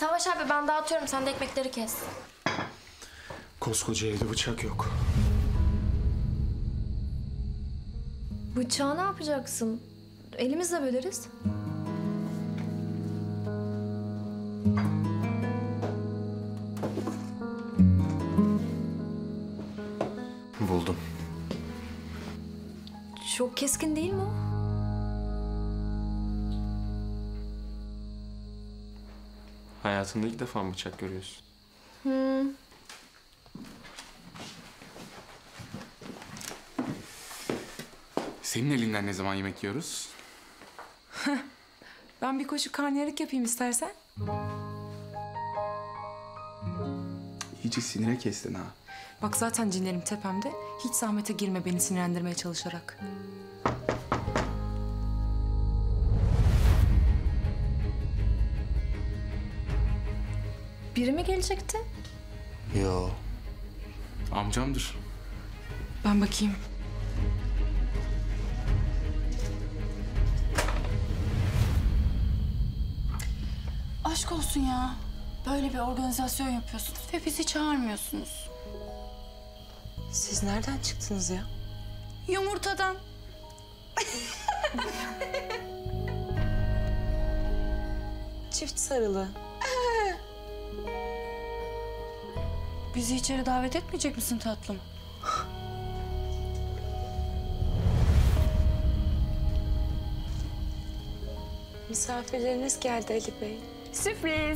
Savaş abi ben dağıtıyorum, sen de ekmekleri kes. Koskoca evde bıçak yok. Bıçağı ne yapacaksın? Elimizle böleriz. Buldum. Çok keskin değil mi o? Hayatında ilk defa mı bıçak görüyorsun? Senin elinden ne zaman yemek yiyoruz? Ben bir koşu karnıyarık yapayım istersen. İyice sinire kestin ha. Bak zaten cinlerim tepemde. Hiç zahmete girme beni sinirlendirmeye çalışarak. Biri mi gelecekti? Yo. Amcamdır. Ben bakayım. Aşk olsun ya. Böyle bir organizasyon yapıyorsunuz ve bizi çağırmıyorsunuz. Siz nereden çıktınız ya? Yumurtadan. Çift sarılı. Bizi içeri davet etmeyecek misin tatlım? Misafirleriniz geldi Ali Bey. Sürpriz.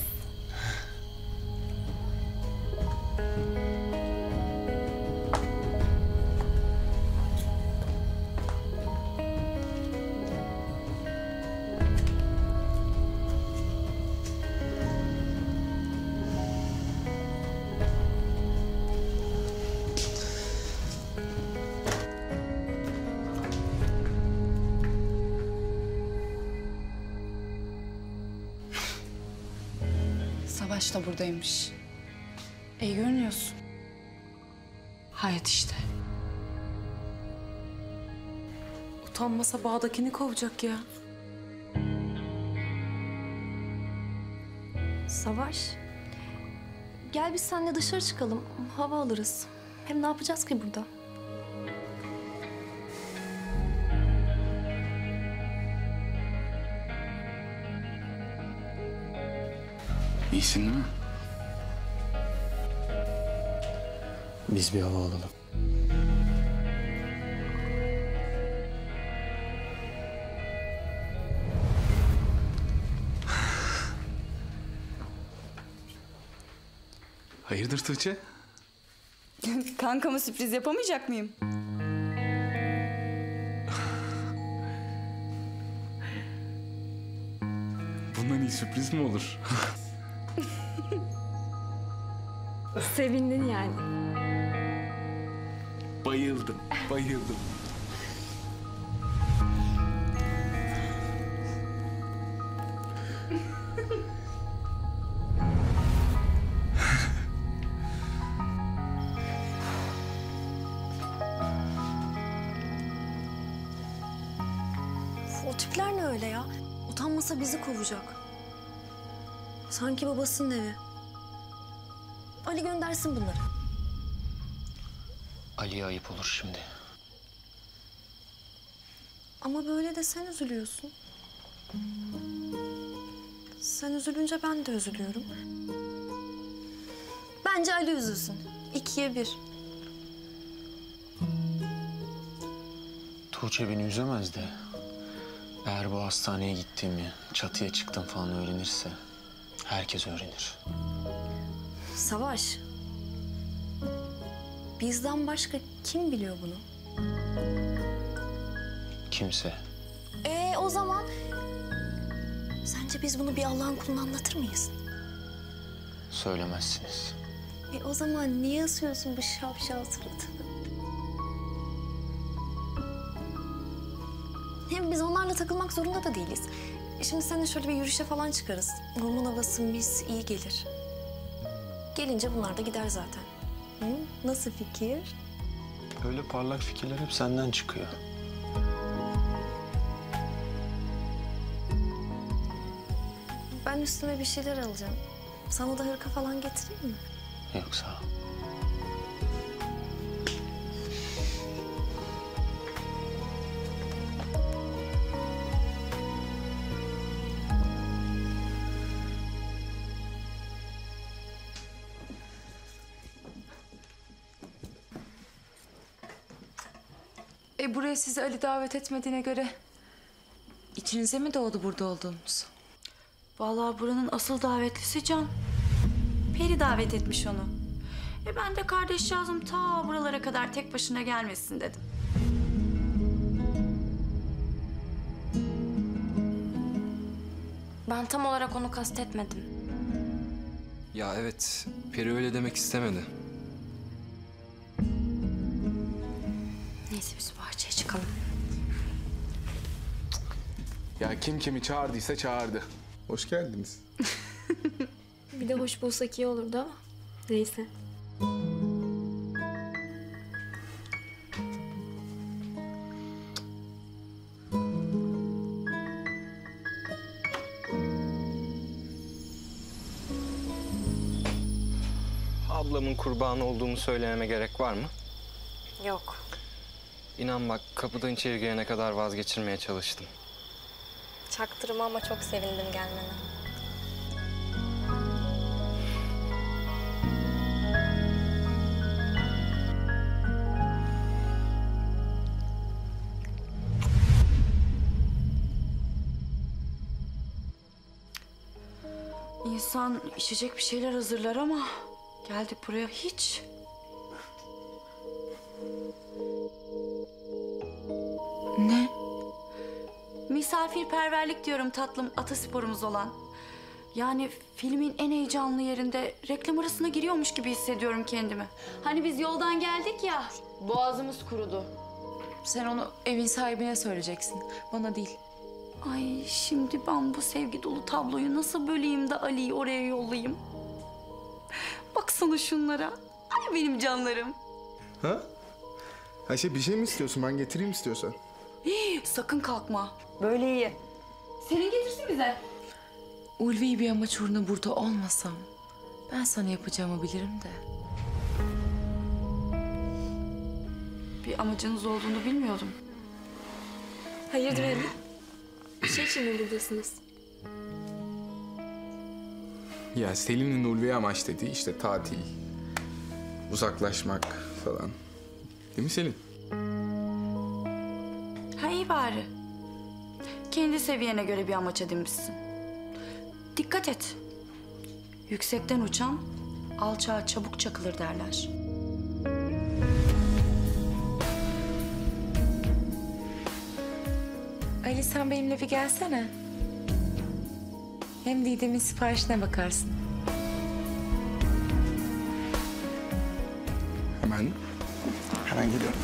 Savaş da buradaymış. İyi görünüyorsun. Hayat işte. Utanmasa bağdakini kovacak ya. Savaş. Gel biz seninle dışarı çıkalım. Hava alırız. Hem ne yapacağız ki burada? İyisin değil mi? Biz bir hava alalım. Hayırdır Tuğçe? Kankama sürpriz yapamayacak mıyım? Bundan iyi sürpriz mi olur? Sevindin yani. Bayıldım, bayıldım. O tipler ne öyle ya? Utanmasa bizi kovacak. Sanki babasının evi. Ali göndersin bunları. Ali'ye ayıp olur şimdi. Ama böyle de sen üzülüyorsun. Sen üzülünce ben de üzülüyorum. Bence Ali üzülsün. 2'ye 1. Tuğçe beni üzemez de. Eğer bu hastaneye gittiğimi, çatıya çıktım falan öğrenirse herkes öğrenir. Savaş. Bizden başka kim biliyor bunu? Kimse. O zaman sence biz bunu bir Allah'ın kuluna anlatır mıyız? Söylemezsiniz. O zaman niye asıyorsun bu şapşal suratını? Hem biz onlarla takılmak zorunda da değiliz. Şimdi seninle şöyle bir yürüyüşe falan çıkarız. Orman havası mis, iyi gelir. Gelince bunlar da gider zaten. Hı? Nasıl fikir? Öyle parlak fikirler hep senden çıkıyor. Ben üstüme bir şeyler alacağım. Sana da hırka falan getireyim mi? Yok sağ ol. Buraya sizi Ali davet etmediğine göre içinize mi doğdu burada olduğumuz? Vallahi buranın asıl davetlisi Can. Peri davet etmiş onu. Ben de kardeşcağızım ta buralara kadar tek başına gelmesin dedim. Ben tam olarak onu kastetmedim. Ya evet, Peri öyle demek istemedi. Neyse biz bahçeye çıkalım. Ya kim kimi çağırdıysa çağırdı. Hoş geldiniz. Bir de hoş bulsak iyi olurdu ama neyse. Ablamın kurbanı olduğumu söylememe gerek var mı? Yok. İnan bak kapıdan içeri girene kadar vazgeçirmeye çalıştım. Çaktırma ama çok sevindim gelmene. İnsan içecek bir şeyler hazırlar ama geldik buraya hiç. Ne? Misafirperverlik diyorum tatlım, atasporumuz olan. Yani filmin en heyecanlı yerinde reklam arasına giriyormuş gibi hissediyorum kendimi. Hani biz yoldan geldik ya, boğazımız kurudu. Sen onu evin sahibine söyleyeceksin. Bana değil. Ay şimdi ben bu sevgi dolu tabloyu nasıl böleyim de Ali'yi oraya yollayayım? Baksana şunlara. Ay benim canlarım. Ha? Ayşe bir şey mi istiyorsun? Ben getireyim istiyorsan. Sakın kalkma. Böyle iyi. Senin getirsin bize. Ulvi bir amaç uğruna burada olmasam ben sana yapacağımı bilirim de. Bir amacınız olduğunu bilmiyordum. Hayırdır Ali? Bir şey için mi buradasınız? Ya Selim'in Ulvi'ye amaç dediği işte tatil, uzaklaşmak falan. Değil mi Selim? Ha iyi bari. Kendi seviyene göre bir amaç edinmişsin. Dikkat et. Yüksekten uçan alçağa çabuk çakılır derler. Ali sen benimle bir gelsene. Hem Didem'in siparişine bakarsın. Hemen geliyorum.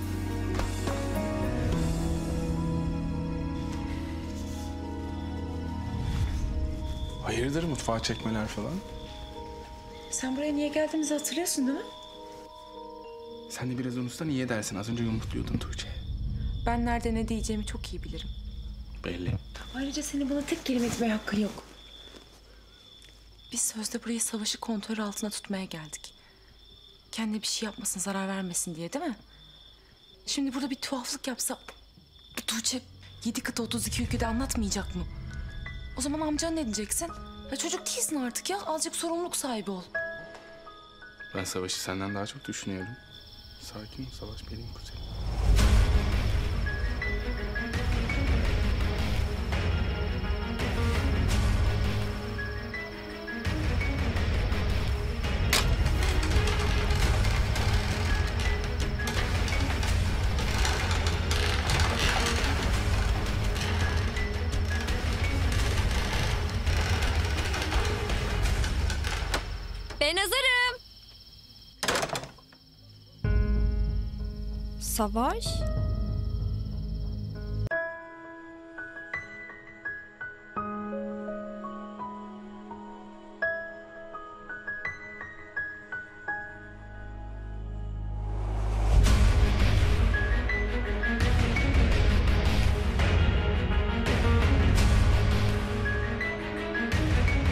Hayırdır mutfağa çekmeler falan? Sen buraya niye geldiğimizi hatırlıyorsun değil mi? Sen de biraz unutsana niye dersin? Az önce yumurtluyordun Tuğçe. Ben nerede ne diyeceğimi çok iyi bilirim. Belli. Ayrıca senin bana tek kelime etmeye hakkın yok. Biz sözde burayı savaşı kontrol altına tutmaya geldik. Kendine bir şey yapmasın, zarar vermesin diye değil mi? Şimdi burada bir tuhaflık yapsa... Bu Tuğçe 7 kıta 32 ülkede anlatmayacak mı? O zaman amcan ne diyeceksin? Ya çocuk değilsin artık ya. Azıcık sorumluluk sahibi ol. Ben Savaş'ı senden daha çok düşünüyorum. Sakin ol Savaş benim kuzenim. Ben hazırım. Savaş?